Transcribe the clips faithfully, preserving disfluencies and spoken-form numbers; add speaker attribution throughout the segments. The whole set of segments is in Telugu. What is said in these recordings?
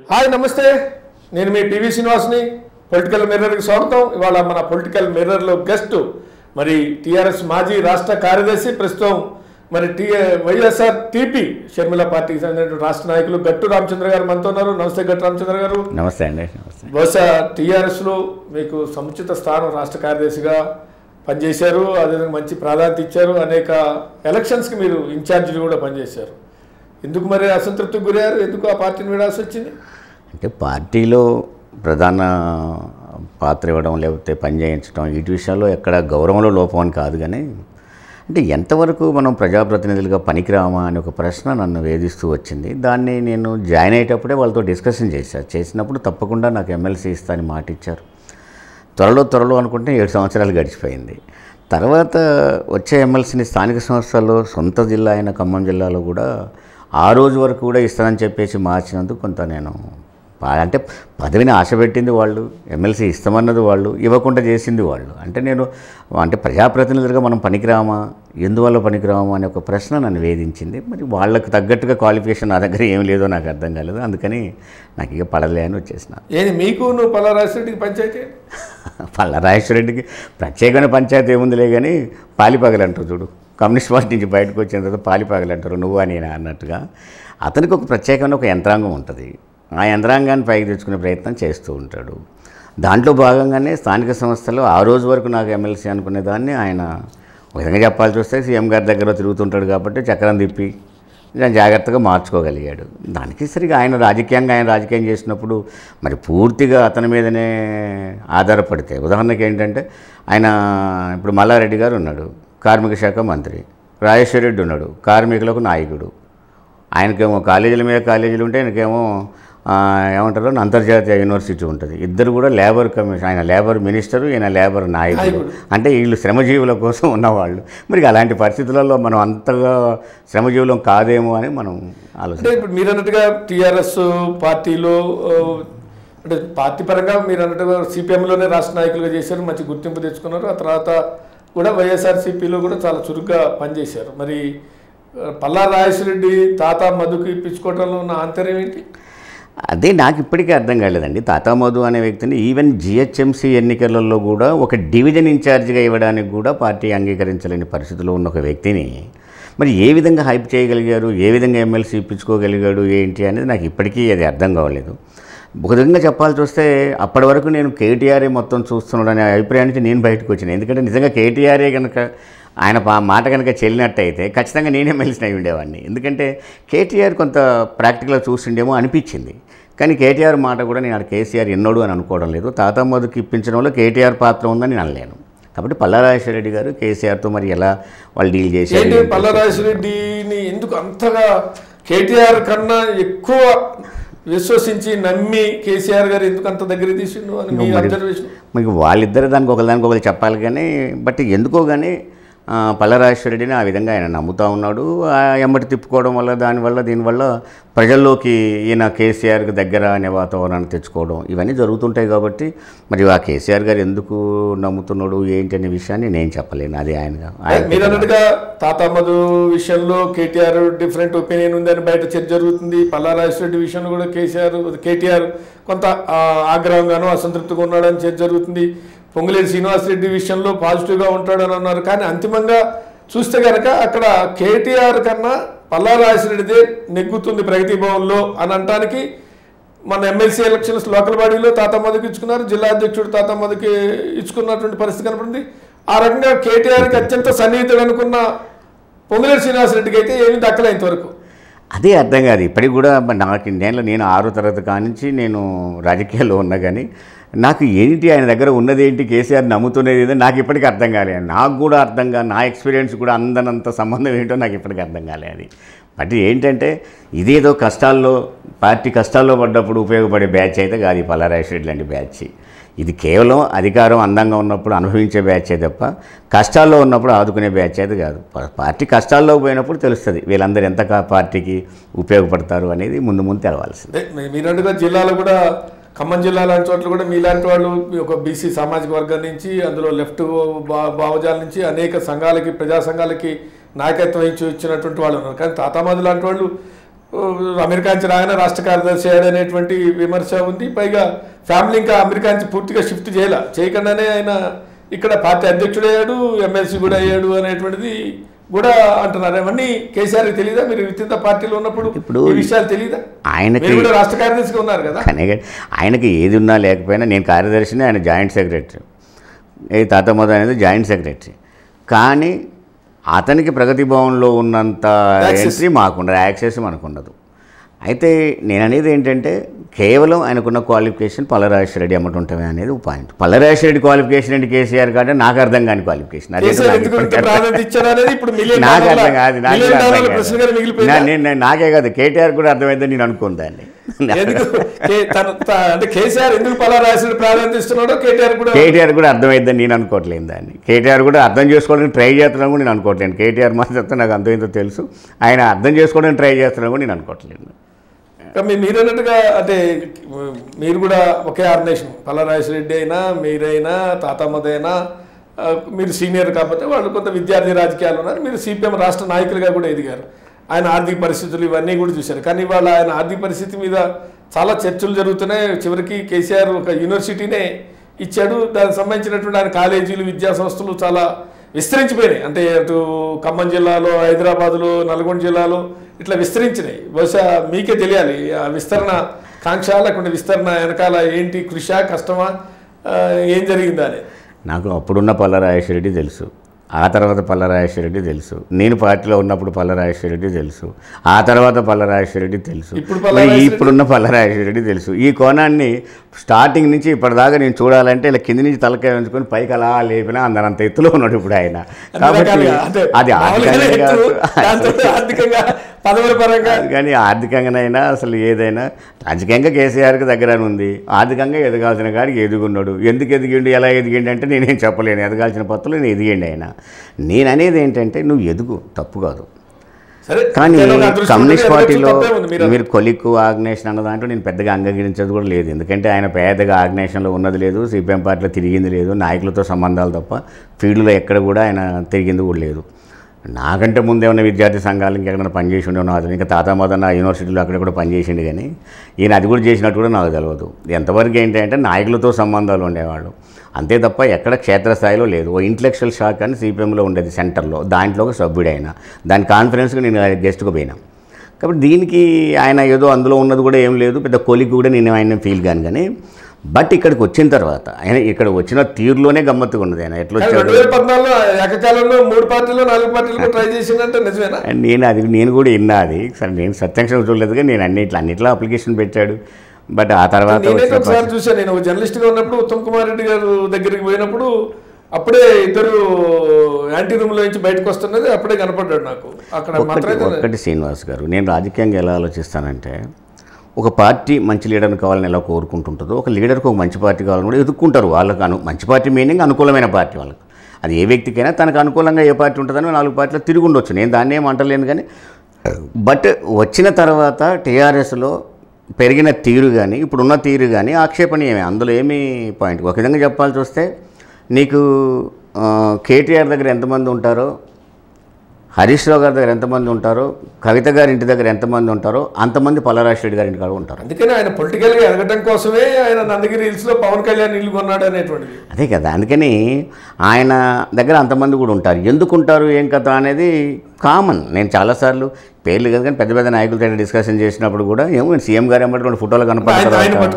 Speaker 1: హాయ్ నమస్తే, నేను మీ పివి శ్రీనివాస్ని. పొలిటికల్ మిర్రర్కి స్వాగతం. ఇవాళ మన పొలిటికల్ మిర్రర్లో గెస్ట్ మరి టీఆర్ఎస్ మాజీ రాష్ట్ర కార్యదర్శి, ప్రస్తుతం మరి టీ వైఎస్ఆర్ టీపీ షర్మిల పార్టీకి చెందిన రాష్ట్ర నాయకులు గట్టు రామచంద్ర గారు మనతో ఉన్నారు. నమస్తే గట్టు రామచంద్ర గారు.
Speaker 2: నమస్తే అండి.
Speaker 1: బహుశా టీఆర్ఎస్లో మీకు సముచిత స్థానం, రాష్ట్ర కార్యదర్శిగా పనిచేశారు, అదేవిధంగా మంచి ప్రాధాన్యత ఇచ్చారు, అనేక ఎలక్షన్స్కి మీరు ఇన్ఛార్జీలు కూడా పనిచేశారు. ఎందుకు మరి అసంతృప్తికి గురయ్యారు? ఎందుకు ఆ పార్టీని విడాల్సి వచ్చింది?
Speaker 2: అంటే పార్టీలో ప్రధాన పాత్ర ఇవ్వడం లేకపోతే పని చేయించడం వీటి విషయాల్లో ఎక్కడ గౌరవంలో లోపం అని కాదు, కానీ అంటే ఎంతవరకు మనం ప్రజాప్రతినిధులుగా పనికిరామా అని ఒక ప్రశ్న నన్ను వేధిస్తూ వచ్చింది. దాన్ని నేను జాయిన్ అయ్యేటప్పుడే వాళ్ళతో డిస్కషన్ చేశాను. చేసినప్పుడు తప్పకుండా నాకు ఎమ్మెల్సీ ఇస్తా అని మాట ఇచ్చారు. త్వరలో త్వరలో అనుకుంటే ఏడు సంవత్సరాలు గడిచిపోయింది. తర్వాత వచ్చే ఎమ్మెల్సీని స్థానిక సంస్థల్లో సొంత జిల్లా అయిన ఖమ్మం జిల్లాలో కూడా ఆ రోజు వరకు కూడా ఇస్తానని చెప్పేసి మార్చినందుకు కొంత నేను అంటే పదవిని ఆశ పెట్టింది వాళ్ళు, ఎమ్మెల్సీ ఇస్తామన్నది వాళ్ళు, ఇవ్వకుండా చేసింది వాళ్ళు. అంటే నేను అంటే ప్రజాప్రతినిధులుగా మనం పనికిరామా, ఎందువల్ల పనికిరామా అనే ఒక ప్రశ్న నన్ను వేధించింది. మరి వాళ్ళకు తగ్గట్టుగా క్వాలిఫికేషన్ నా దగ్గర ఏం లేదో నాకు అర్థం కాలేదు. అందుకని నాకు ఇక పడలే అని వచ్చేసిన.
Speaker 1: ఏది మీకు నువ్వు పల్లారాజరెడ్డికి పంచాయతీ?
Speaker 2: పల్లారాజరెడ్డికి ప్రత్యేకమైన పంచాయతీ ఏముందిలే, కానీ పాలిపగలంటారు చూడు, కమ్యూనిస్ట్ పార్టీ నుంచి బయటకు వచ్చిన తర్వాత పాలిపగలంటారు నువ్వు అని అన్నట్టుగా. అతనికి ఒక ప్రత్యేకమైన ఒక యంత్రాంగం ఉంటుంది. ఆ యంత్రాంగాన్ని పైకి తెచ్చుకునే ప్రయత్నం చేస్తూ ఉంటాడు. దాంట్లో భాగంగానే స్థానిక సంస్థలో ఆ రోజు వరకు నాకు ఎమ్మెల్సీ అనుకునే దాన్ని ఆయన ఒక విధంగా చెప్పాల్సి వస్తే సీఎం గారి దగ్గర తిరుగుతుంటాడు కాబట్టి చక్రం తిప్పి జాగ్రత్తగా మార్చుకోగలిగాడు. దానికి సరిగా ఆయన రాజకీయంగా ఆయన రాజకీయం చేసినప్పుడు మరి పూర్తిగా అతని మీదనే ఆధారపడితే, ఉదాహరణకి ఏంటంటే ఆయన ఇప్పుడు మల్లారెడ్డి గారు ఉన్నాడు, కార్మిక శాఖ మంత్రి. రాజేశ్వర రెడ్డి ఉన్నాడు, కార్మికులకు నాయకుడు. ఆయనకేమో కాలేజీల మీద కాలేజీలు ఉంటే ఆయనకేమో ఏమంటారు అంతర్జాతీయ యూనివర్సిటీ ఉంటుంది. ఇద్దరు కూడా లేబర్ కమిషన్, ఆయన లేబర్ మినిస్టరు, ఈయన లేబర్ నాయకుడు. అంటే వీళ్ళు శ్రమజీవుల కోసం ఉన్నవాళ్ళు. మరి అలాంటి పరిస్థితులలో మనం అంతగా శ్రమజీవులం కాదేమో అని మనం ఆలోచన.
Speaker 1: ఇప్పుడు మీరు అన్నట్టుగా టీఆర్ఎస్ పార్టీలో అంటే పార్టీ పరంగా మీరు అన్నట్టుగా సిపిఎంలోనే రాష్ట్ర నాయకులుగా చేశారు, మంచి గుర్తింపు తెచ్చుకున్నారు. ఆ తర్వాత కూడా వైఎస్ఆర్సీపీలో కూడా చాలా చురుగ్గా పనిచేశారు. మరి పల్లా రాజేశ్వరరెడ్డి తాత మధుకి ఇప్పించుకోవడంలో ఉన్న ఆంతర్యం ఏంటి?
Speaker 2: అదే నాకు ఇప్పటికీ అర్థం కాలేదండి. తాతా మధు అనే వ్యక్తిని ఈవెన్ జిహెచ్ఎంసీ ఎన్నికలలో కూడా ఒక డివిజన్ ఇన్ఛార్జిగా ఇవ్వడానికి కూడా పార్టీ అంగీకరించలేని పరిస్థితిలో ఉన్న ఒక వ్యక్తిని మరి ఏ విధంగా హైప్ చేయగలిగారు, ఏ విధంగా ఎమ్మెల్సీ ఇప్పించుకోగలిగాడు ఏంటి అనేది నాకు ఇప్పటికీ అది అర్థం కావలేదు. ఒక విధంగా చెప్పాల్సి వస్తే అప్పటి వరకు నేను కేటీఆర్ఏ మొత్తం చూస్తున్నాడు అనే అభిప్రాయానికి నేను బయటకు వచ్చినాను. ఎందుకంటే నిజంగా కేటీఆర్ఏ కనుక ఆయన మాట కనుక చెల్లినట్టయితే ఖచ్చితంగా నేనే ఎమ్మెల్సీ అయి ఉండేవాడిని. ఎందుకంటే కేటీఆర్ కొంత ప్రాక్టికల్గా చూసిండేమో అనిపించింది. కానీ కేటీఆర్ మాట కూడా నేను కేసీఆర్ ఎన్నోడు అని అనుకోవడం లేదు. తాతా మధుకి ఇప్పించడంలో కేటీఆర్ పాత్ర ఉందని నేను అనలేను. కాబట్టి పల్లారాజేశ్వరరెడ్డి గారు కేసీఆర్తో మరి ఎలా వాళ్ళు డీల్ చేశారు?
Speaker 1: పల్లారాజేశ్వరరెడ్డిని ఎందుకు అంతగా కేటీఆర్ కన్నా ఎక్కువ విశ్వసించి నమ్మి కేసీఆర్ గారు ఎందుకు అంత దగ్గర తీసిండు అని మీ అబ్జర్వేషన్?
Speaker 2: మీకు వాళ్ళిద్దరు దానికి ఒకదానికి ఒకరు చెప్పాలి, కానీ బట్ ఎందుకో కానీ పల్లారాజేశ్వరరెడ్డిని ఆ విధంగా ఆయన నమ్ముతూ ఉన్నాడు. ఎమ్మటి తిప్పుకోవడం వల్ల దానివల్ల దీనివల్ల ప్రజల్లోకి ఈయన కేసీఆర్కి దగ్గర అనే వాతావరణాన్ని తెచ్చుకోవడం ఇవన్నీ జరుగుతుంటాయి. కాబట్టి మరి ఆ కేసీఆర్ గారు ఎందుకు నమ్ముతున్నాడు ఏంటి అనే విషయాన్ని నేను చెప్పలేను. అది ఆయన
Speaker 1: మీరు అన్నట్టుగా తాతా మధు విషయంలో కేటీఆర్ డిఫరెంట్ ఒపీనియన్ ఉందని బయట చర్చ జరుగుతుంది. పల్లారాజేశ్వరరెడ్డి విషయంలో కూడా కేసీఆర్ కేటీఆర్ కొంత ఆగ్రహంగానూ అసంతృప్తిగా ఉన్నాడని చర్చ జరుగుతుంది. పొంగులేటి శ్రీనివాసరెడ్డి విషయంలో పాజిటివ్గా ఉంటాడని అన్నారు. కానీ అంతిమంగా చూస్తే కనుక అక్కడ కేటీఆర్ కన్నా పల్లారాజేశ్వరరెడ్డిదే నెగ్గుతుంది ప్రగతి భవన్లో అని అనడానికి మన ఎమ్మెల్సీ ఎలక్షన్స్ లోకల్ బాడీలో తాతా మధుకి ఇచ్చుకున్నారు, జిల్లా అధ్యక్షుడు తాతా మధుకి ఇచ్చుకున్నటువంటి పరిస్థితి కనపడింది. ఆ రకంగా కేటీఆర్కి అత్యంత సన్నిహితుడు అనుకున్న పొంగులేటి శ్రీనివాసరెడ్డికి అయితే ఏమీ దక్కలే ఇంతవరకు.
Speaker 2: అదే అర్థం కాదు ఇప్పటికి కూడా. నాకు నేను నేను ఆరో తరగతి కానించి నేను రాజకీయాల్లో ఉన్నా, కానీ నాకు ఏంటి ఆయన దగ్గర ఉన్నది ఏంటి, కేసీఆర్ నమ్ముతున్నది ఏదో నాకు ఇప్పటికీ అర్థం కాలే. నాకు కూడా అర్థం కాదు, నా ఎక్స్పీరియన్స్ కూడా అందనంత సంబంధం ఏంటో నాకు ఇప్పటికీ అర్థం కాలే. అది బట్ ఏంటంటే ఇదేదో కష్టాల్లో పార్టీ కష్టాల్లో పడ్డప్పుడు ఉపయోగపడే బ్యాచ్ అయితే కాదు ఈ పల్లారాజేశ్వరరెడ్డి లాంటి బ్యాచ్. ఇది కేవలం అధికారం అందంగా ఉన్నప్పుడు అనుభవించే బ్యాచ్ తప్ప కష్టాల్లో ఉన్నప్పుడు ఆదుకునే బ్యాచ్ అయితే కాదు. పార్టీ కష్టాల్లో పోయినప్పుడు తెలుస్తుంది వీళ్ళందరూ ఎంత పార్టీకి ఉపయోగపడతారు అనేది ముందు ముందు తెలవాల్సింది.
Speaker 1: మీరన్నట్టుగా జిల్లాలో కూడా ఖమ్మం జిల్లా లాంటి చోట్ల కూడా మీలాంటి వాళ్ళు ఒక బీసీ సామాజిక వర్గం నుంచి, అందులో లెఫ్ట్ భావజాల నుంచి అనేక సంఘాలకి, ప్రజా సంఘాలకి నాయకత్వం ఇచ్చి ఇచ్చినటువంటి వాళ్ళు ఉన్నారు. కానీ తాతా మధు లాంటి వాళ్ళు అమెరికా నుంచి రాగానే రాష్ట్ర కార్యదర్శి అయ్యాడనేటువంటి విమర్శ ఉంది. పైగా ఫ్యామిలీ ఇంకా అమెరికా నుంచి పూర్తిగా షిఫ్ట్ చేయాల చేయకుండానే ఆయన ఇక్కడ పార్టీ అధ్యక్షుడయ్యాడు, ఎమ్మెల్సీ కూడా అయ్యాడు అనేటువంటిది కూడా అంటున్నారు. అవన్నీ కేసీఆర్కి తెలీదా? మీరు విత్ ఇన్ ద పార్టీలో ఉన్నప్పుడు ఇప్పుడు ఈ విషయాలు తెలీదా?
Speaker 2: ఆయనకి
Speaker 1: కూడా రాష్ట్ర కార్యదర్శిగా ఉన్నారు కదా.
Speaker 2: ఆయనకి ఏది ఉన్నా లేకపోయినా నేను కార్యదర్శిని, ఆయన జాయింట్ సెక్రటరీ, ఏ తాత మొదలు అనేది జాయింట్ సెక్రటరీ. కానీ అతనికి ప్రగతి భవన్లో ఉన్నంత ఎంట్రీ మాకుండదు, యాక్సెస్ మనకు ఉండదు. అయితే నేను అనేది ఏంటంటే కేవలం ఆయనకున్న క్వాలిఫికేషన్ పల్లరాజేశ్వర రెడ్డి అమ్మట ఉంటుంది అనేది ఒక పాయింట్. పల్లరాజేశ్వర రెడ్డి క్వాలిఫికేషన్ ఏంటి కేసీఆర్ కంటే నాకు అర్థం కాని క్వాలిఫికేషన్. అదే నాకు అర్థం కాదు, నేను నాకే కాదు కేటీఆర్ కూడా అర్థమైందని నేను అనుకోను దాన్ని. కేటీఆర్ కూడా అర్థమైందని నేను అనుకోవట్లేదు దాన్ని. కేటీఆర్ కూడా అర్థం చేసుకోవడానికి ట్రై చేస్తున్నాను కూడా నేను అనుకోవట్లేదు. కేటీఆర్ మాత్రం నాకు అంతేంతో తెలుసు, ఆయన అర్థం చేసుకోవడానికి ట్రై చేస్తున్నాను కూడా నేను అనుకోవట్లేదు.
Speaker 1: మీరు అన్నట్టుగా అంటే మీరు కూడా ఒకే ఆర్గనైజేషన్, పల్లరాజేశ్వర రెడ్డి అయినా మీరైనా తాతమ్మదైనా మీరు సీనియర్ కాకపోతే వాళ్ళు కొంత విద్యార్థి రాజకీయాలు ఉన్నారు. మీరు సిపిఎం రాష్ట్ర నాయకులుగా కూడా ఎదిగారు. ఆయన ఆర్థిక పరిస్థితులు ఇవన్నీ కూడా చూశారు. కానీ ఇవాళ ఆయన ఆర్థిక పరిస్థితి మీద చాలా చర్చలు జరుగుతున్నాయి. చివరికి కేసీఆర్ ఒక యూనివర్సిటీనే ఇచ్చాడు. దానికి సంబంధించినటువంటి ఆయన కాలేజీలు, విద్యా సంస్థలు చాలా విస్తరించిపోయినాయి. అంటే అటు ఖమ్మం జిల్లాలో, హైదరాబాదులో, నల్గొండ జిల్లాలో ఇట్లా విస్తరించినాయి. బహుశా మీకే తెలియాలి ఆ విస్తరణ కాంక్ష, లేకుంటే విస్తరణ వెనకాల ఏంటి కృషా, కష్టమా, ఏం జరిగిందా అని.
Speaker 2: నాకు అప్పుడున్న పల్లరాజేశ్వర రెడ్డి తెలుసు, ఆ తర్వాత పల్లరాజేశ్వర రెడ్డి తెలుసు, నేను పార్టీలో ఉన్నప్పుడు పల్లరాజేశ్వర రెడ్డి తెలుసు, ఆ తర్వాత పల్లరాజేశ్వర రెడ్డి తెలుసు, ఇప్పుడున్న పల్లరాజేశ్వర రెడ్డి తెలుసు. ఈ కోణాన్ని స్టార్టింగ్ నుంచి ఇప్పటిదాకా నేను చూడాలంటే ఇలా కింది నుంచి తలకాయ ఉంచుకొని పైకి అలా లేపినా అందరంత ఎత్తులో ఉన్నాడు ఇప్పుడు ఆయన. కాబట్టి అది ఆర్థికంగా కానీ ఆర్థికంగానైనా అసలు ఏదైనా రాజకీయంగా కేసీఆర్కి దగ్గర ఉంది, ఆర్థికంగా ఎదగాల్సిన కాడికి ఎదుగున్నాడు. ఎందుకు ఎదిగిండు, ఎలా ఎదిగిండి అంటే నేనేం చెప్పలేను. ఎదగాల్సిన పత్తులు నేను ఎదిగిండి ఆయన. నేను అనేది ఏంటంటే నువ్వు ఎదుగు, తప్పు కాదు. కానీ కమ్యూనిస్ట్ పార్టీలో మీరు కొలిక్కు ఆర్గనైజేషన్ అన్న దాంట్లో నేను పెద్దగా అంగీకరించేది కూడా లేదు. ఎందుకంటే ఆయన పేదగా ఆర్గనైజేషన్లో ఉన్నది లేదు, సిపిఎం పార్టీలో తిరిగింది లేదు, నాయకులతో సంబంధాలు తప్ప ఫీల్డ్లో ఎక్కడ కూడా ఆయన తిరిగింది కూడా లేదు. నాకంటే ముందు ఏమైనా విద్యార్థి సంఘాలు ఇంకెక్కడైనా పనిచేసి ఉండేవో అతను ఇంకా తాత మొదన్న యూనివర్సిటీలో అక్కడ కూడా పనిచేసిండు. కానీ ఈయన అది కూడా చేసినట్టు కూడా నాకు తెలియదు. ఎంతవరకు ఏంటంటే నాయకులతో సంబంధాలు ఉండేవాళ్ళు అంతే తప్ప ఎక్కడ క్షేత్రస్థాయిలో లేదు. ఓ ఇంటలెక్చువల్ షాక్ అని సిపిఎంలో ఉండేది సెంటర్లో, దాంట్లో ఒక సభ్యుడైనా దాని కాన్ఫరెన్స్కి నేను గెస్ట్గా పోయినా. కాబట్టి దీనికి ఆయన ఏదో అందులో ఉన్నది కూడా ఏం లేదు, పెద్ద కొలికి కూడా నేను ఆయన ఫీల్ కాను. కానీ బట్ ఇక్కడికి వచ్చిన తర్వాత ఆయన ఇక్కడ వచ్చిన తీరులోనే గమ్మత్తుగా ఉన్నది. ఆయన ఎట్లా వచ్చాడు, నేను అది నేను కూడా విన్నా. అది సరే నేను సత్యాంశం చూడలేదు, కానీ నేను అన్నిట్లో అన్నిట్లో అప్లికేషన్ పెట్టాడు. బట్ ఆ తర్వాత
Speaker 1: ఒకసారి చూసాను, నేను జర్నలిస్ట్గా ఉన్నప్పుడు ఉత్తమ్ కుమార్ రెడ్డి గారు దగ్గరికి పోయినప్పుడు అప్పుడే ఇద్దరు యాంటీ రూమ్లో నుంచి బయటకు వస్తున్నది అప్పుడే కనపడ్డాడు నాకు అక్కడ.
Speaker 2: ఒక్కటి శ్రీనివాస్ గారు, నేను రాజకీయంగా ఎలా ఆలోచిస్తానంటే ఒక పార్టీ మంచి లీడర్ని కావాలని ఎలా కోరుకుంటుంటుందో ఒక లీడర్కి ఒక మంచి పార్టీ కావాలని కూడా ఎదుర్కొంటారు. వాళ్ళకు అను మంచి పార్టీ మీనింగ్ అనుకూలమైన పార్టీ. వాళ్ళకి అది ఏ వ్యక్తికైనా తనకు అనుకూలంగా ఏ పార్టీ ఉంటుందని నాలుగు పార్టీలో తిరిగి ఉండొచ్చు, నేను దాన్ని ఏం అంటలేను. కానీ బట్ వచ్చిన తర్వాత టీఆర్ఎస్లో పెరిగిన తీరు కానీ ఇప్పుడున్న తీరు కానీ ఆక్షేపణీయమే, అందులో ఏమీ పాయింట్. ఒక విధంగా చెప్పాల్సి వస్తే నీకు కేటీఆర్ దగ్గర ఎంతమంది ఉంటారో, హరీష్ రావు గారి దగ్గర ఎంతమంది ఉంటారో, కవిత గారి ఇంటి దగ్గర ఎంతమంది ఉంటారో అంతమంది పల్లరాజేశ్వర రెడ్డి గారి ఇంటి కాడ ఉంటారు.
Speaker 1: అందుకని ఆయన పొలిటికల్గా ఎదగడం కోసమే ఆయన నందగిరి హిల్స్లో పవన్ కళ్యాణ్ ఇల్లు కొన్నాడు అనేటువంటిది.
Speaker 2: అదే కదా, అందుకని ఆయన దగ్గర అంతమంది కూడా ఉంటారు. ఎందుకు ఉంటారు ఏం కథ అనేది కామన్. నేను చాలాసార్లు పేర్లు కదా కానీ పెద్ద పెద్ద నాయకులతో డిస్కషన్ చేసినప్పుడు కూడా ఏమో సీఎం గారు ఏమంటే రెండు ఫోటోలు కనపడతారు,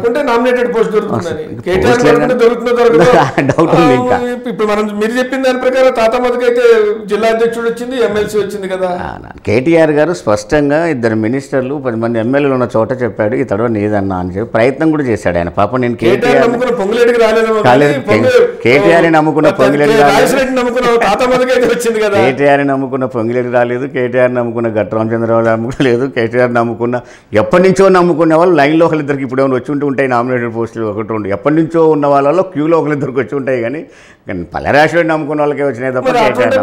Speaker 2: డౌట్ ఉంది. ఇంకా
Speaker 1: ఇప్పుడు మనం మీరు చెప్పిన దాని ప్రకారం తాత మొదకైతే జిల్లా అధ్యక్షుడు వచ్చింది, ఎమ్మెల్సీ వచ్చింది కదా.
Speaker 2: కేటీఆర్ గారు స్పష్టంగా ఇద్దరు మినిస్టర్లు పది మంది ఎమ్మెల్యేలు ఉన్న చోట చెప్పాడు ఈ తడవ నీదన్నా అని చెప్పి ప్రయత్నం కూడా చేశాడు ఆయన. పాపం నేను కేటీఆర్
Speaker 1: పొంగులేడికి రాలేదు,
Speaker 2: కేటీఆర్ నమ్ముకున్న పొంగులేడి
Speaker 1: వచ్చింది కదా,
Speaker 2: కేటీఆర్ నమ్ముకున్న పొంగులేడి రాలేదు, కేటీఆర్ నమ్ముకున్న గట్ట రామచంద్రరావు నమ్ముకోలేదు, కేటీఆర్ నమ్ముకున్న ఎప్పటి నుంచో నమ్ముకునే వాళ్ళు లైన్లో ఒకరిద్దరికి ఇప్పుడు ఏమైనా వచ్చి ఉంటూ ఉంటాయి, నామినేటెడ్ పోస్టులు ఒకటి రెండు ఎప్పటి నుంచో ఉన్న వాళ్ళలో క్యూలో ఒకరిద్దరికి వచ్చి ఉంటాయి. కానీ కానీ పల్లరాజేశ్వర నమ్ముకున్న వాళ్ళకే వచ్చినాయి తప్ప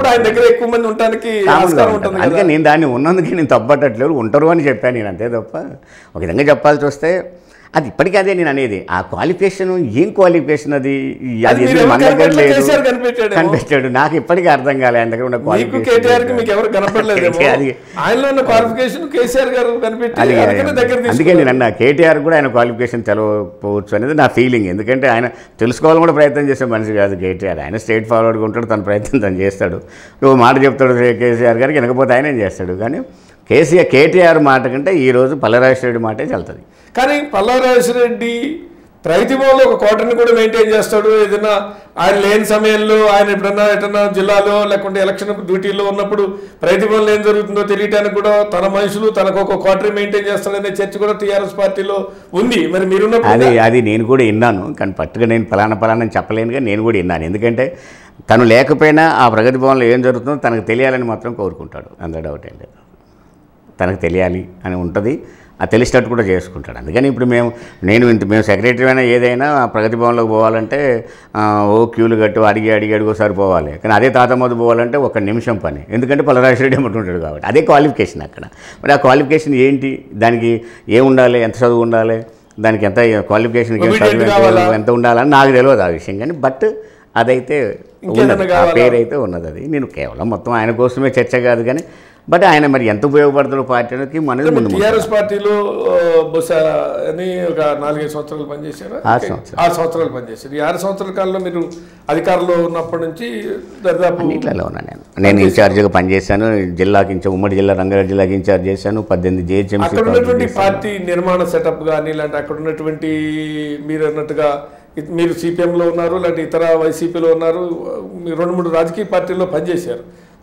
Speaker 2: అందుకే నేను దాన్ని ఉన్నందుకే నేను తప్పట్టట్లేదు, ఉంటారు అని చెప్పాను నేను అంతే తప్ప. ఒక విధంగా చెప్పాల్సి వస్తే అది ఇప్పటికీ అదే నేను అనేది. ఆ క్వాలిఫికేషన్ ఏం క్వాలిఫికేషన్ అది అది
Speaker 1: మీరు
Speaker 2: ఎందుకు మన
Speaker 1: ఎవరు
Speaker 2: దగ్గర లేదు
Speaker 1: కేసీఆర్ కనిపెట్టాడేమో.
Speaker 2: కనిపెట్టాడు. నాకు ఇప్పటికీ అర్థం కాలే ఆయన దగ్గర ఉన్న
Speaker 1: మీకు కేటీఆర్ కి మీకు
Speaker 2: క్వాలిఫికేషన్.
Speaker 1: ఎవరు కనపడలేదేమో.
Speaker 2: అది
Speaker 1: ఆయనలో ఉన్న క్వాలిఫికేషన్ కేసీఆర్ గారు కనిపెట్టి
Speaker 2: అది
Speaker 1: అందుకనే దగ్గర
Speaker 2: అందుకే
Speaker 1: తీసుకున్నారు.
Speaker 2: నేను అన్న కేటీఆర్ కూడా ఆయన క్వాలిఫికేషన్ తెలవకపోవచ్చు అనేది నా ఫీలింగ్. ఎందుకంటే ఆయన తెలుసుకోవాలని కూడా ప్రయత్నం చేసే మనిషి కాదు కేటీఆర్. ఆయన స్ట్రైట్ ఫార్వర్డ్గా ఉంటాడు, తన ప్రయత్నం తను చేస్తాడు. నువ్వు మాట చెప్తాడు కేసీఆర్ గారికి, వినకపోతే ఆయన ఏం చేస్తాడు. కానీ కేసీఆర్ కేటీఆర్ మాట కంటే ఈరోజు పల్లరాజరెడ్డి మాటే చెల్తుంది.
Speaker 1: కానీ పల్లారాజరెడ్డి ప్రతిభలో ఒక కోటని కూడా మెయింటైన్ చేస్తాడు. ఏదైనా ఆయన లేని సమయంలో ఆయన ఎప్పుడన్నా ఎటన్నా జిల్లాలో లేకుంటే ఎలక్షన్ డ్యూటీలో ఉన్నప్పుడు ప్రతిభలో ఏం జరుగుతుందో తెలియటానికి కూడా తన మనుషులు తనకు ఒక కోటరీ మెయింటైన్ చేస్తాడనే చర్చ కూడా టీఆర్ఎస్ పార్టీలో ఉంది. మరి మీరున్నప్పుడు
Speaker 2: అది అది నేను కూడా విన్నాను. కానీ పట్టుగా నేను పలానా పలానా అని చెప్పలేను, కానీ నేను కూడా విన్నాను. ఎందుకంటే తను లేకపోయినా ఆ ప్రగతి భవన్లో ఏం జరుగుతుందో తనకు తెలియాలని మాత్రం కోరుకుంటాడు. అందులో డౌట్ ఏం లేదు. తనకు తెలియాలి అని ఉంటుంది, అది తెలిసినట్టు కూడా చేసుకుంటాడు. అందుకని ఇప్పుడు మేము నేను ఇంత మేము సెక్రటరీ అయినా ఏదైనా ఆ ప్రగతి భవన్లోకి పోవాలంటే ఓ క్యూలు కట్టు అడిగి అడిగి అడిగోసారి పోవాలి. కానీ అదే తాతమ్మది పోవాలంటే ఒక నిమిషం పని. ఎందుకంటే పల్లరాజరెడ్డి ఏమంటుంటాడు కాబట్టి అదే క్వాలిఫికేషన్ అక్కడ. మరి ఆ క్వాలిఫికేషన్ ఏంటి, దానికి ఏం ఉండాలి, ఎంత చదువు ఉండాలి, దానికి ఎంత క్వాలిఫికేషన్కి చదువు ఎంత ఉండాలని నాకు తెలియదు ఆ విషయం. కానీ బట్ అదైతే ఉన్నది, ఆ పేరు అయితే ఉన్నది. అది నేను కేవలం మొత్తం ఆయన కోసమే చర్చ కాదు, కానీ బట్ ఆయన మరి ఎంత ఉపయోగపడుతుందో పార్టీకి మనది ముందు.
Speaker 1: టీఆర్ఎస్ పార్టీలో బహుశా అని ఒక నాలుగైదు సంవత్సరాలు పనిచేశారు.
Speaker 2: ఆరు సంవత్సరాలు
Speaker 1: ఆరు సంవత్సరాలు పనిచేశారు. ఈ ఆరు సంవత్సరాల కాలంలో మీరు అధికారంలో ఉన్నప్పటి నుంచి దాదాపు
Speaker 2: అన్నిట్లలో ఉన్నా నేను నేను ఇన్ఛార్జిగా పనిచేశాను. జిల్లాకి ఇన్ఛార్జ్, ఉమ్మడి జిల్లా రంగారెడ్డి జిల్లాకి ఇన్ఛార్జ్ చేశాను. పద్దెనిమిది జిహెచ్ఎంసీ
Speaker 1: అక్కడ ఉన్నటువంటి పార్టీ నిర్మాణ సెటప్ కానీ ఇలాంటి అక్కడ ఉన్నటువంటి మీరు అన్నట్టుగా మీరు సిపిఎంలో ఉన్నారు, ఇలాంటి ఇతర వైసీపీలో ఉన్నారు, మీరు రెండు మూడు రాజకీయ పార్టీల్లో పనిచేశారు.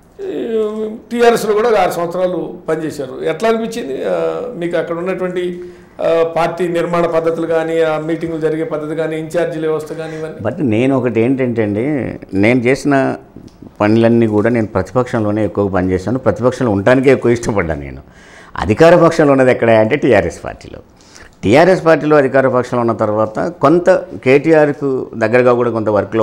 Speaker 1: టీఆర్ఎస్లో కూడా ఆరు సంవత్సరాలు పనిచేశారు. ఎట్లా అనిపించింది మీకు అక్కడ ఉన్నటువంటి పార్టీ నిర్మాణ పద్ధతులు కానీ, ఆ మీటింగులు జరిగే పద్ధతి కానీ, ఇన్ఛార్జీల వ్యవస్థ కానీ ఇవన్నీ?
Speaker 2: బట్ నేను ఒకటి ఏంటంటే అండి, నేను చేసిన పనులన్నీ కూడా నేను ప్రతిపక్షంలోనే ఎక్కువ పనిచేశాను. ప్రతిపక్షంలో ఉండటానికే ఎక్కువ ఇష్టపడ్డాను. నేను అధికార పక్షంలో ఉన్నది ఎక్కడ అంటే టీఆర్ఎస్ పార్టీలో. టీఆర్ఎస్ పార్టీలో అధికార పక్షంలో ఉన్న తర్వాత కొంత కేటీఆర్కు దగ్గరగా కూడా కొంత వర్క్లో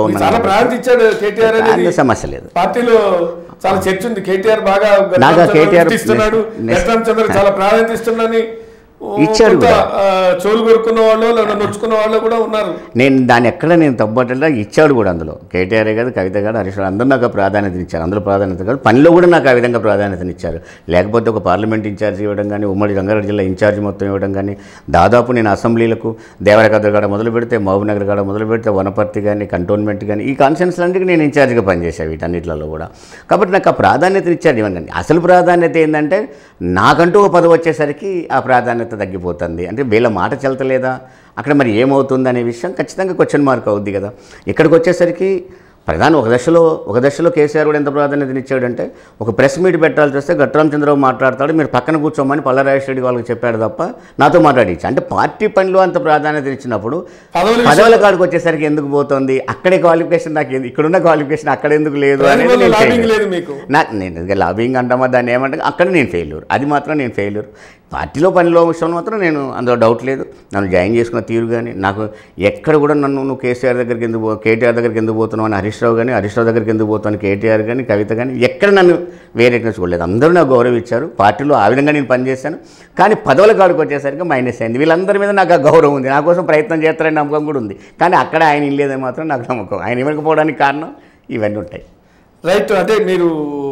Speaker 2: ఉన్నాను. సమస్య లేదు.
Speaker 1: పార్టీలో చాలా చర్చ ఉంది. కేటీఆర్ బాగా
Speaker 2: కేటీఆర్
Speaker 1: ఇస్తున్నాడు, చాలా ప్రాధాన్యత ఇస్తున్నాడని
Speaker 2: ఇచ్చాడు.
Speaker 1: చోలు కొరుకున్న వాళ్ళు లేదా నొచ్చుకున్న వాళ్ళు కూడా ఉన్నారు.
Speaker 2: నేను దాన్ని ఎక్కడ నేను తప్పట్లా ఇచ్చాడు కూడా. అందులో కేటీఆర్ కాదు, కవిత కాదు, హరీష్ రావు అందరూ నాకు ప్రాధాన్యత ఇచ్చారు. అందులో ప్రాధాన్యత కాదు, పనిలో కూడా నాకు ఆ విధంగా ప్రాధాన్యతనిచ్చారు. లేకపోతే ఒక పార్లమెంట్ ఇన్ఛార్జ్ ఇవ్వడం కానీ, ఉమ్మడి రంగారెడ్డి జిల్లా ఇన్ఛార్జ్ మొత్తం ఇవ్వడం కానీ, దాదాపు నేను అసెంబ్లీలకు దేవరకద్ర కాడ మొదలు పెడితే, మహబూబ్ నగర్ కాడ మొదలు పెడితే, వనపర్తి కానీ, కంటోన్మెంట్ కానీ, ఈ కాన్స్టిట్యూన్సీలన్నిటికీ నేను ఇన్ఛార్జ్గా పనిచేసాను వీటన్నిటిలో కూడా. కాబట్టి నాకు ఆ ప్రాధాన్యత ఇచ్చారు. ఇవ్వండి, అసలు ప్రాధాన్యత ఏంటంటే నాకంటూ ఒక పదవి వచ్చేసరికి ఆ ప్రాధాన్యత తగ్గిపోతుంది. అంటే వీళ్ళ మాట చెల్తలేదా అక్కడ, మరి ఏమవుతుంది అనే విషయం ఖచ్చితంగా క్వశ్చన్ మార్క్ అవుద్ది కదా. ఇక్కడికి వచ్చేసరికి ప్రధాని ఒక దశలో ఒక దశలో కేసీఆర్ కూడా ఎంత ప్రాధాన్యతనిచ్చాడంటే, ఒక ప్రెస్ మీట్ పెట్టాల్సి వస్తే గట్రామచంద్రరావు మాట్లాడతాడు, మీరు పక్కన కూర్చోమని పల్లరాజరెడ్డి వాళ్ళకి చెప్పాడు తప్ప నాతో మాట్లాడించి. అంటే పార్టీ పనిలో అంత ప్రాధాన్యత ఇచ్చినప్పుడు పదవుల కాడికి వచ్చేసరికి ఎందుకు పోతుంది? అక్కడే క్వాలిఫికేషన్ నాకు ఇక్కడున్న క్వాలిఫికేషన్ అక్కడ ఎందుకు లేదు అనేది నాకు నేను లాబింగ్ అంటామా దాన్ని ఏమంటే అక్కడ నేను ఫెయిల్యూర్. అది మాత్రం నేను ఫెయిల్యూర్. పార్టీలో పనిలో విషయంలో మాత్రం నేను అందులో డౌట్ లేదు. నన్ను జాయిన్ చేసుకున్న తీరు కానీ, నాకు ఎక్కడ కూడా నన్ను నువ్వు కేసీఆర్ దగ్గరికి ఎందుకు కేటీఆర్ దగ్గరికి ఎందుకు పోతున్నావు అని హరీష్ రావు కానీ, హరీష్ రావు దగ్గరికి ఎందుకు పోతాను కేటీఆర్ కానీ, కవిత కానీ ఎక్కడ నన్ను వేరేట్గా చూడలేదు. అందరూ నాకు గౌరవం ఇచ్చారు. పార్టీలో ఆ విధంగా నేను పనిచేశాను. కానీ పదవుల కాడికి వచ్చేసరికి మైనస్ అయింది. వీళ్ళందరి మీద నాకు ఆ గౌరవం ఉంది, నా కోసం ప్రయత్నం చేస్తారని నమ్మకం కూడా ఉంది. కానీ అక్కడ ఆయన ఇల్లేదని మాత్రం నాకు నమ్మకం. ఆయన ఇవ్వకపోవడానికి కారణం ఇవన్నీ ఉంటాయి.
Speaker 1: రైట్. అంటే మీరు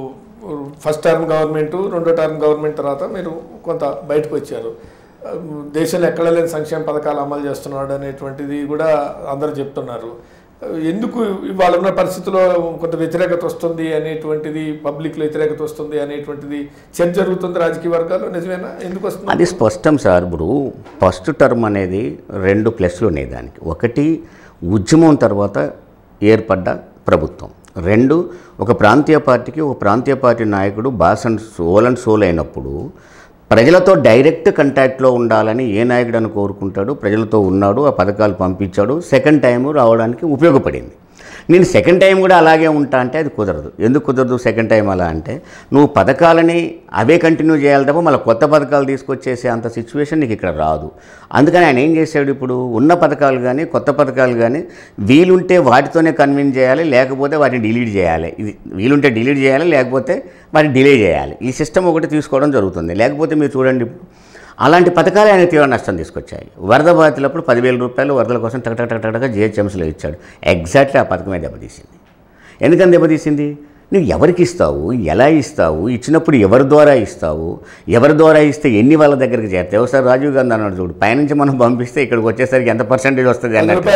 Speaker 1: ఫస్ట్ టర్మ్ గవర్నమెంటు, రెండో టర్మ్ గవర్నమెంట్ తర్వాత మీరు కొంత బయటకు వచ్చారు. దేశంలో ఎక్కడ లేని సంక్షేమ పథకాలు అమలు చేస్తున్నాడు అనేటువంటిది కూడా అందరూ చెప్తున్నారు. ఎందుకు ఇవాళ ఉన్న పరిస్థితుల్లో కొంత వ్యతిరేకత వస్తుంది అనేటువంటిది, పబ్లిక్లో వ్యతిరేకత వస్తుంది అనేటువంటిది చర్చ జరుగుతుంది రాజకీయ వర్గాల్లో, నిజమేనా? ఎందుకు వస్తుంది?
Speaker 2: అది స్పష్టం సార్. ఇప్పుడు ఫస్ట్ టర్మ్ అనేది రెండు ప్లస్లు ఉన్నాయి దానికి. ఒకటి ఉద్యమం తర్వాత ఏర్పడ్డ ప్రభుత్వం, రెండు ఒక ప్రాంతీయ పార్టీకి ఒక ప్రాంతీయ పార్టీ నాయకుడు boss and sole and sole అయినప్పుడు ప్రజలతో డైరెక్ట్ కంటాక్ట్లో ఉండాలని ఏ నాయకుడు అని కోరుకుంటాడు. ప్రజలతో ఉన్నాడు, ఆ పథకాలు పంపించాడు, సెకండ్ టైం రావడానికి ఉపయోగపడింది. నేను సెకండ్ టైం కూడా అలాగే ఉంటా అంటే అది కుదరదు. ఎందుకు కుదరదు సెకండ్ టైం అలా అంటే, నువ్వు పథకాలని అవే కంటిన్యూ చేయాలి తప్ప మళ్ళీ కొత్త పథకాలు తీసుకొచ్చేసే అంత సిచ్యువేషన్ నీకు ఇక్కడ రాదు. అందుకని ఆయన ఏం చేశాడు, ఇప్పుడు ఉన్న పథకాలు కానీ కొత్త పథకాలు కానీ వీలుంటే వాటితోనే కన్విన్స్ చేయాలి, లేకపోతే వాటిని డిలీట్ చేయాలి. ఇది వీలుంటే డిలీట్ చేయాలి, లేకపోతే వాటిని డిలే చేయాలి. ఈ సిస్టమ్ ఒకటి తీసుకోవడం జరుగుతుంది. లేకపోతే మీరు చూడండి, అలాంటి పథకాలు ఆయన తీవ్ర నష్టం తీసుకొచ్చాయి. వరద బాధితులప్పుడు పదివేల రూపాయలు వరదల కోసం టక్ టక్ టక్ టక్గా జిహెచ్ఎంసీలో ఇచ్చాడు. ఎగ్జాక్ట్లీ ఆ పథకమే దెబ్బతీసింది. ఎందుకని దెబ్బతీసింది? నువ్వు ఎవరికి ఇస్తావు, ఎలా ఇస్తావు, ఇచ్చినప్పుడు ఎవరి ద్వారా ఇస్తావు, ఎవరి ద్వారా ఇస్తే ఎన్ని వాళ్ళ దగ్గరికి చేస్తాయి. ఒకసారి రాజీవ్ గాంధీ అన్నాడు చూడు, పైనుంచి మనం పంపిస్తే ఇక్కడికి వచ్చేసరికి ఎంత పర్సెంటేజ్ వస్తుంది అన్నట్టుగా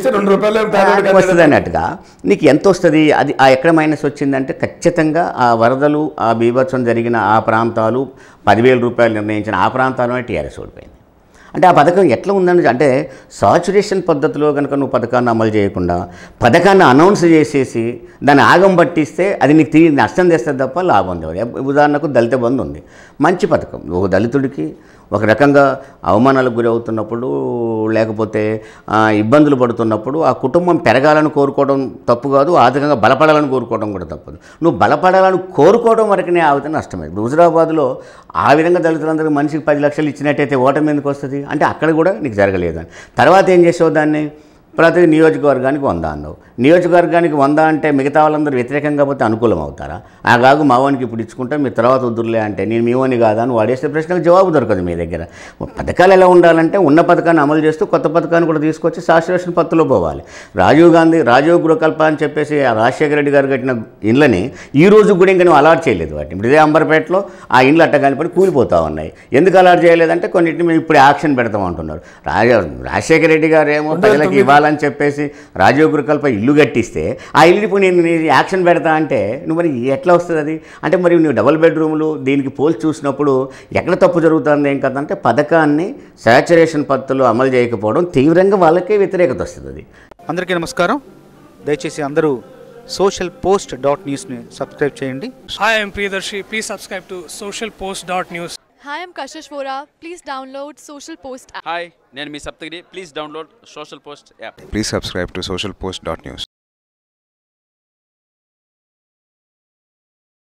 Speaker 2: వస్తుంది అన్నట్టుగా నీకు ఎంత వస్తుంది. అది ఆ ఎక్కడ మైనస్ వచ్చిందంటే ఖచ్చితంగా ఆ వరదలు, ఆ బీభత్సం జరిగిన ఆ ప్రాంతాలు, పదివేల రూపాయలు నిర్ణయించిన ఆ ప్రాంతాలనే టీఆర్ఎస్ ఓడిపోయింది. అంటే ఆ పథకం ఎట్లా ఉందని అంటే సాచురేషన్ పద్ధతిలో కనుక నువ్వు పథకాన్ని అమలు చేయకుండా పథకాన్ని అనౌన్స్ చేసేసి దాన్ని ఆగం పట్టిస్తే అది నీకు తిరిగి నష్టం తెస్తుంది తప్ప లాభం లేదు. ఉదాహరణకు దళిత బంధు ఉంది, మంచి పథకం. ఒక దళితుడికి ఒక రకంగా అవమానాలకు గురి అవుతున్నప్పుడు లేకపోతే ఇబ్బందులు పడుతున్నప్పుడు ఆ కుటుంబం పెరగాలని కోరుకోవడం తప్పు కాదు, ఆర్థికంగా బలపడాలని కోరుకోవడం కూడా తప్పదు. నువ్వు బలపడాలని కోరుకోవడం వరకునే ఆగితే నష్టమే. హుజురాబాద్లో ఆ విధంగా దళితులందరికీ మనిషికి పది లక్షలు ఇచ్చినట్టయితే ఓటమి ఎందుకు వస్తుంది అంటే అక్కడ కూడా నీకు జరగలేదని. తర్వాత ఏం చేసావు, దాన్ని ప్రతి నియోజకవర్గానికి వంద అన్నావు. నియోజకవర్గానికి వంద అంటే మిగతా వాళ్ళందరూ వ్యతిరేకంగా పోతే అనుకూలం అవుతారా? ఆ కాగు మావానికి ఇప్పుడు ఇచ్చుకుంటే మీ తర్వాత వద్దురులే అంటే నేను మీవని కాదా అని వాడేస్తే ప్రశ్నకు జవాబు దొరకదు మీ దగ్గర. పథకాలు ఎలా ఉండాలంటే ఉన్న పథకాన్ని అమలు చేస్తూ కొత్త పథకాన్ని కూడా తీసుకొచ్చి శాశ్వత పత్తులో పోవాలి. రాజీవ్ గాంధీ రాజీవ్ గృహకల్ప అని చెప్పేసి ఆ రాజశేఖర రెడ్డి గారు కట్టిన ఇండ్లని ఈ రోజు కూడా ఇంకా నువ్వు అలాట్ చేయలేదు. వాటిని ఇప్పుడు ఇదే అంబర్పేటలో ఆ ఇండ్లు అట్ట కనిపడి కూలిపోతూ ఉన్నాయి. ఎందుకు అలాట్ చేయలేదంటే కొన్నింటిని మేము ఇప్పుడు యాక్షన్ పెడతాం అంటున్నారు. రాజా రాజశేఖర రెడ్డి గారు ఏమో ప్రజలకు ఇవ్వాలని చెప్పేసి రాజీవ్ గృహకల్ప ఇల్లు కట్టిస్తే ఆ ఇల్లు ఇప్పుడు నేను యాక్షన్ పెడతా అంటే నువ్వు మరి ఎట్లా వస్తుంది అది అంటే మరి నువ్వు డబుల్ బెడ్రూములు దీనికి పోల్చి చూసినప్పుడు ఎక్కడ తప్పు జరుగుతుంది ఏం కదా అంటే పథకాన్ని సాచురేషన్ పద్ధతిలో అమలు చేయకపోవడం తీవ్రంగా వాళ్ళకే వ్యతిరేకత వస్తుంది. అది
Speaker 3: అందరికీ నమస్కారం. దయచేసి అందరూ సోషల్ పోస్ట్ డాట్ న్యూస్ని సబ్స్క్రైబ్ చేయండి.
Speaker 4: Hi I'm Priyadarshi, please subscribe to social post dot news.
Speaker 5: Hi, I'm Kashish Vora. Please download Social Post app.
Speaker 6: Hi, నేను మీ Saptagiri. Please download social post app.
Speaker 7: Please subscribe to social post dot news.